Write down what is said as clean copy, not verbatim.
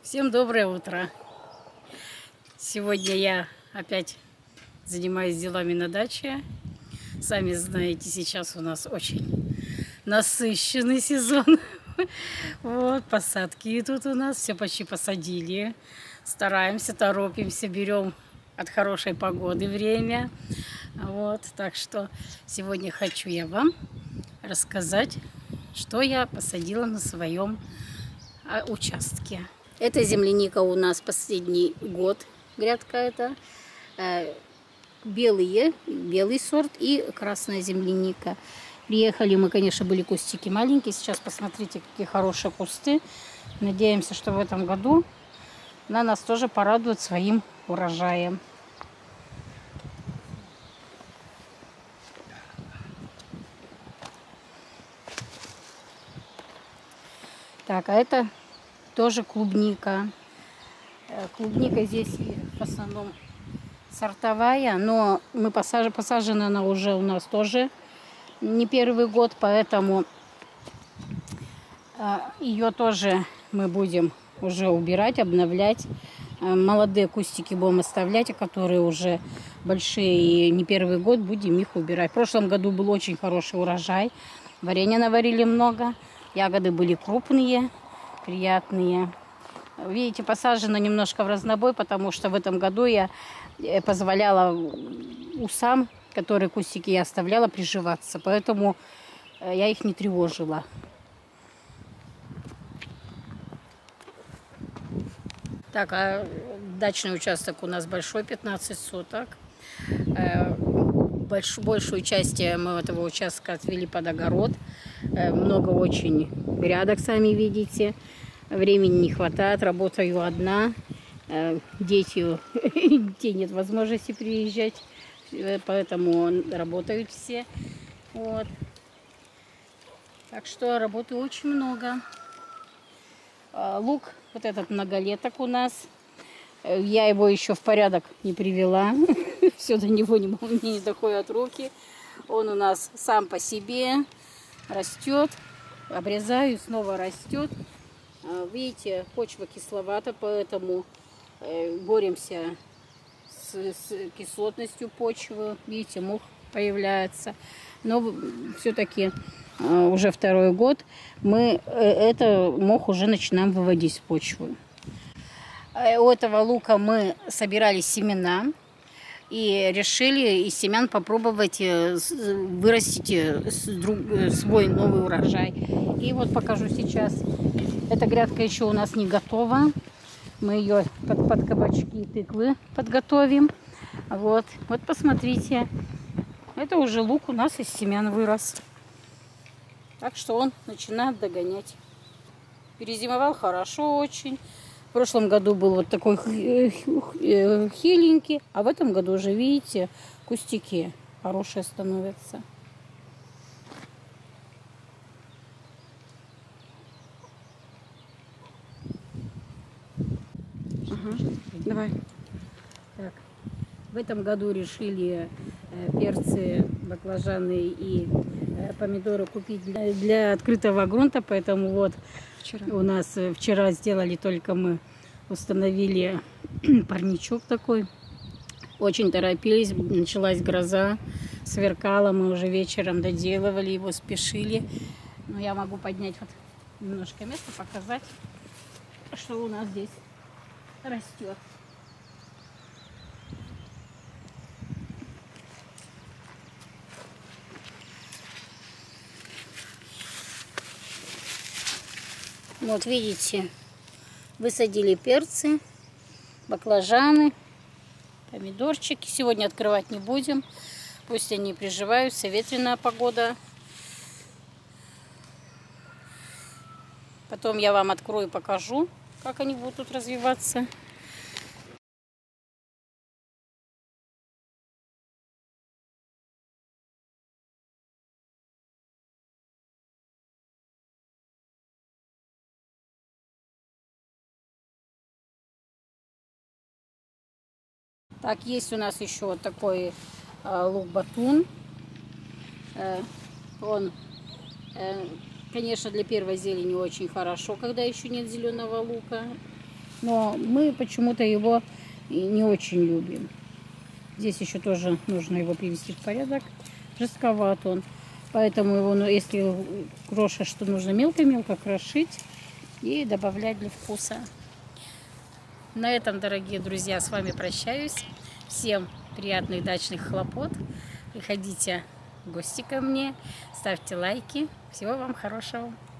Всем доброе утро! Сегодня я опять занимаюсь делами на даче. Сами знаете, сейчас у нас очень насыщенный сезон. Вот, посадки тут у нас, все почти посадили. Стараемся, торопимся, берем от хорошей погоды время. Вот, так что сегодня хочу я вам рассказать, что я посадила на своем участке. Это земляника у нас последний год, грядка это. Белый сорт и красная земляника. Приехали мы, конечно, были кустики маленькие. Сейчас посмотрите, какие хорошие кусты. Надеемся, что в этом году она нас тоже порадует своим урожаем. Так, а это тоже клубника. Клубника здесь в основном сортовая, но посажена она уже у нас тоже не первый год, поэтому ее тоже мы будем уже убирать, обновлять. Молодые кустики будем оставлять, а которые уже большие и не первый год, будем их убирать. В прошлом году был очень хороший урожай, варенья наварили много, ягоды были крупные, приятные. Видите, посажено немножко в разнобой, потому что в этом году я позволяла усам, которые кустики я оставляла, приживаться. Поэтому я их не тревожила. Так, а дачный участок у нас большой, 15 соток. Большую часть мы этого участка отвели под огород. Много очень грядок, сами видите. Времени не хватает, работаю одна. Дети нет возможности приезжать, поэтому работают все. Вот. Так что работы очень много. Лук, вот этот многолеток у нас. Я его еще в порядок не привела. Все до него мне не доходят руки. Он у нас сам по себе растет. Обрезаю, снова растет. Видите, почва кисловата, поэтому боремся с кислотностью почвы. Видите, мох появляется. Но все-таки уже второй год мы мох уже начинаем выводить с почвы. У этого лука мы собирали семена и решили из семян попробовать вырастить свой новый урожай. И вот покажу сейчас. Эта грядка еще у нас не готова. Мы ее под кабачки и тыквы подготовим. Вот посмотрите. Это уже лук у нас из семян вырос. Так что он начинает догонять. Перезимовал хорошо очень. В прошлом году был вот такой хиленький. А в этом году уже, видите, кустики хорошие становятся. Ага, давай. Так, в этом году решили перцы, баклажаны и помидоры купить для открытого грунта, поэтому вот у нас вчера сделали, только мы установили парничок такой. Очень торопились, началась гроза, сверкала, мы уже вечером доделывали его, спешили. Но я могу поднять вот немножко места, показать, что у нас здесь растет. Вот видите, высадили перцы, баклажаны, помидорчики. Сегодня открывать не будем, пусть они приживаются, ветреная погода. Потом я вам открою, покажу, как они будут тут развиваться. Так, есть у нас еще вот такой лук-батун. Он, конечно, для первой зелени очень хорошо, когда еще нет зеленого лука. Но мы почему-то его не очень любим. Здесь еще тоже нужно его привести в порядок. Жестковат он. Поэтому его, ну, если кроша, что нужно мелко-мелко крошить и добавлять для вкуса. На этом, дорогие друзья, с вами прощаюсь. Всем приятных дачных хлопот. Приходите в гости ко мне, ставьте лайки. Всего вам хорошего.